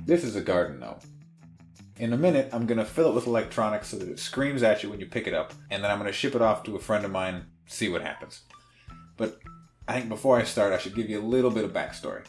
This is a garden gnome. In a minute, I'm going to fill it with electronics so that it screams at you when you pick it up, and then I'm going to ship it off to a friend of mine, see what happens. But I think before I start, I should give you a little bit of backstory.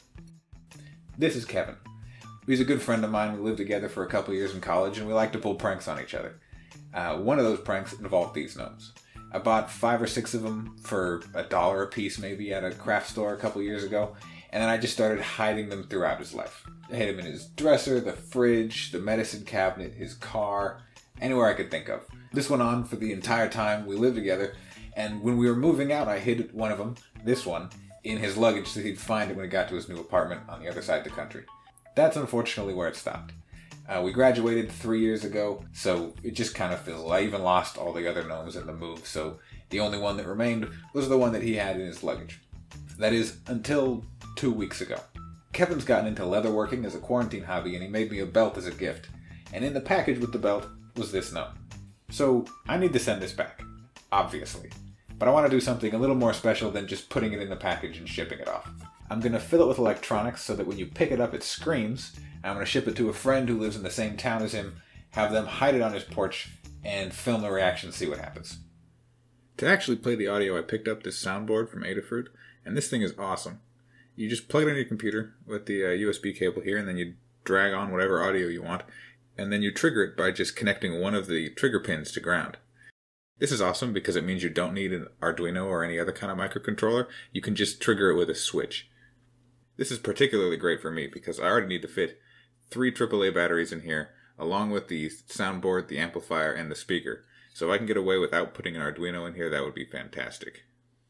This is Kevin. He's a good friend of mine. We lived together for a couple years in college, and we like to pull pranks on each other. One of those pranks involved these gnomes. I bought 5 or 6 of them for $1 a piece maybe at a craft store a couple years ago, and then I just started hiding them throughout his life. I hid him in his dresser, the fridge, the medicine cabinet, his car, anywhere I could think of. This went on for the entire time we lived together, and when we were moving out, I hid one of them, this one, in his luggage so he'd find it when he got to his new apartment on the other side of the country. That's unfortunately where it stopped. We graduated 3 years ago, so it just kind of fizzled. I even lost all the other gnomes in the move, so the only one that remained was the one that he had in his luggage. That is, until 2 weeks ago. Kevin's gotten into leatherworking as a quarantine hobby, and he made me a belt as a gift. And in the package with the belt was this gnome. So I need to send this back, obviously. But I want to do something a little more special than just putting it in the package and shipping it off. I'm going to fill it with electronics so that when you pick it up it screams. I'm going to ship it to a friend who lives in the same town as him, have them hide it on his porch, and film the reaction and see what happens. To actually play the audio, I picked up this soundboard from Adafruit, and this thing is awesome. You just plug it on your computer with the USB cable here, and then you drag on whatever audio you want, and then you trigger it by just connecting one of the trigger pins to ground. This is awesome because it means you don't need an Arduino or any other kind of microcontroller. You can just trigger it with a switch. This is particularly great for me because I already need to fit 3 AAA batteries in here, along with the soundboard, the amplifier, and the speaker. So if I can get away without putting an Arduino in here, that would be fantastic.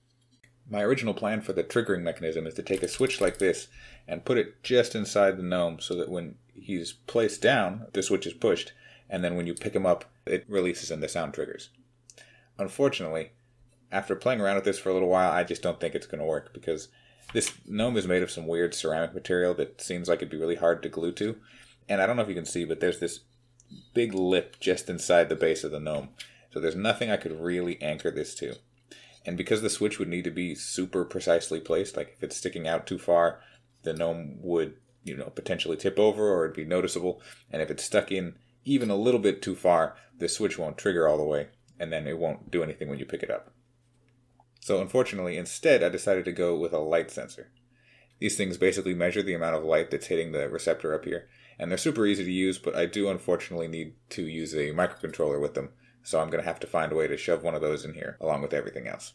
My original plan for the triggering mechanism is to take a switch like this and put it just inside the gnome so that when he's placed down, the switch is pushed, and then when you pick him up, it releases and the sound triggers. Unfortunately, after playing around with this for a little while, I just don't think it's going to work because this gnome is made of some weird ceramic material that seems like it'd be really hard to glue to. And I don't know if you can see, but there's this big lip just inside the base of the gnome. So there's nothing I could really anchor this to. And because the switch would need to be super precisely placed, like if it's sticking out too far, the gnome would, potentially tip over or it'd be noticeable. And if it's stuck in even a little bit too far, the switch won't trigger all the way, and then it won't do anything when you pick it up. So unfortunately, instead, I decided to go with a light sensor. These things basically measure the amount of light that's hitting the receptor up here, and they're super easy to use, but I do unfortunately need to use a microcontroller with them, so I'm going to have to find a way to shove one of those in here, along with everything else.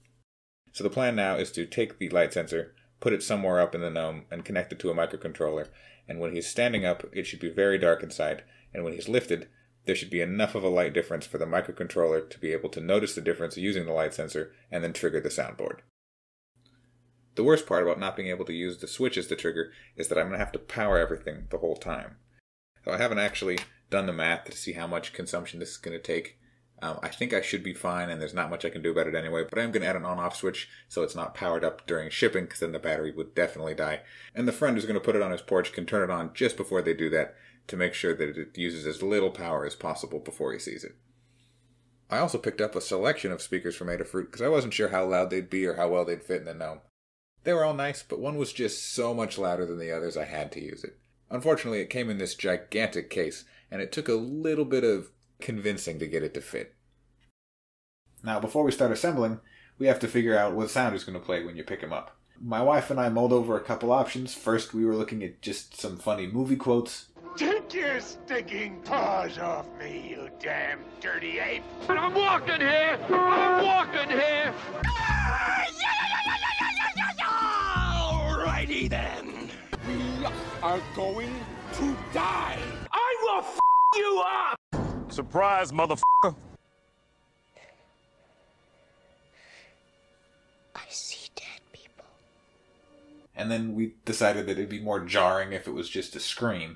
So the plan now is to take the light sensor, put it somewhere up in the gnome, and connect it to a microcontroller, and when he's standing up, it should be very dark inside, and when he's lifted, there should be enough of a light difference for the microcontroller to be able to notice the difference using the light sensor and then trigger the soundboard. The worst part about not being able to use the switch as the trigger is that I'm going to have to power everything the whole time. So I haven't actually done the math to see how much consumption this is going to take. I think I should be fine and there's not much I can do about it anyway, but I'm going to add an on-off switch so it's not powered up during shipping because then the battery would definitely die. And the friend who's going to put it on his porch can turn it on just before they do that to make sure that it uses as little power as possible before he sees it. I also picked up a selection of speakers from Adafruit because I wasn't sure how loud they'd be or how well they'd fit in the gnome. They were all nice, but one was just so much louder than the others I had to use it. Unfortunately, it came in this gigantic case, and it took a little bit of convincing to get it to fit. Now, before we start assembling, we have to figure out what sound he's going to play when you pick him up. My wife and I mulled over a couple options. First, we were looking at just some funny movie quotes. Take your stinking paws off me, you damn dirty ape! I'm walking here! I'm walking here! Alrighty then. We are going to die. I will f you up! Surprise, motherfucker! I see dead people. And then we decided that it'd be more jarring if it was just a scream.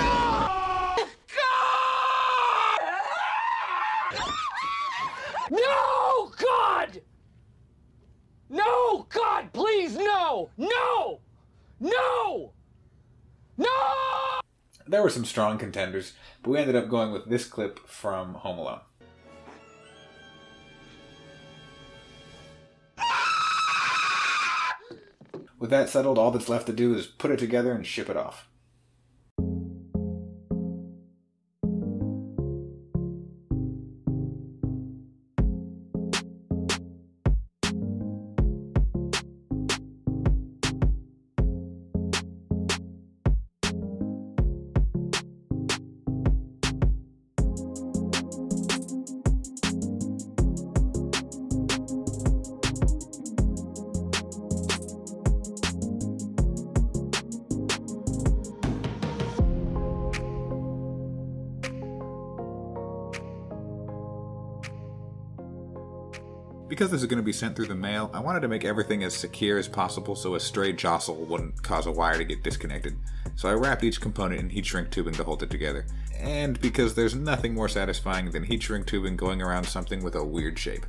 No, God! No, God, please, no! No! No! No! There were some strong contenders, but we ended up going with this clip from Home Alone. With that settled, all that's left to do is put it together and ship it off. Because this is going to be sent through the mail, I wanted to make everything as secure as possible so a stray jostle wouldn't cause a wire to get disconnected. So I wrapped each component in heat shrink tubing to hold it together. And because there's nothing more satisfying than heat shrink tubing going around something with a weird shape.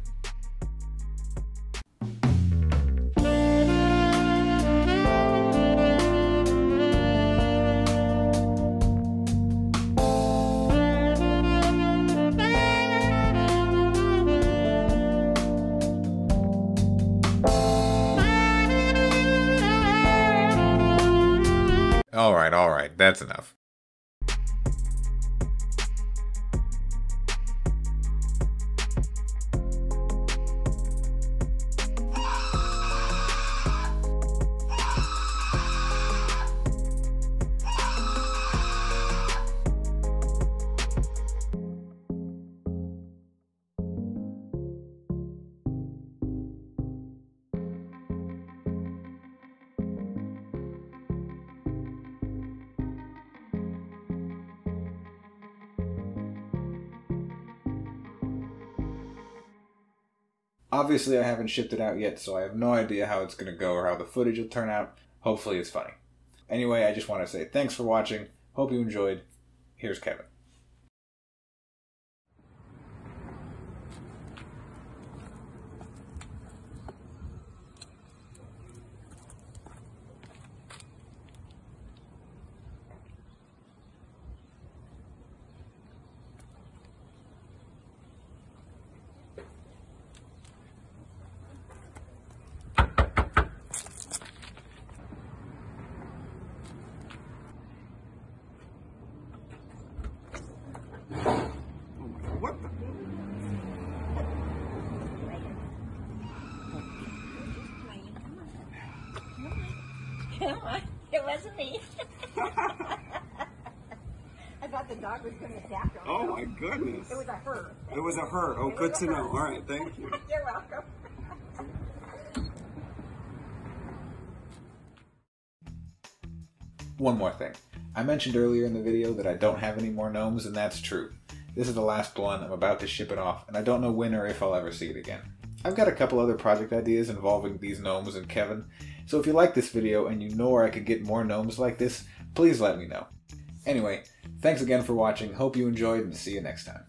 Alright, that's enough. Obviously, I haven't shipped it out yet, so I have no idea how it's going to go or how the footage will turn out. Hopefully it's funny. Anyway, I just want to say thanks for watching. Hope you enjoyed. Here's Kevin. What the? Come on. It wasn't me. I thought the dog was going to attack her. Oh my goodness. It was a her. It was a her. Oh, good to know. All right, thank you. You're welcome. One more thing. I mentioned earlier in the video that I don't have any more gnomes, and that's true. This is the last one, I'm about to ship it off, and I don't know when or if I'll ever see it again. I've got a couple other project ideas involving these gnomes and Kevin, so if you like this video and you know where I could get more gnomes like this, please let me know. Anyway, thanks again for watching, hope you enjoyed, and see you next time.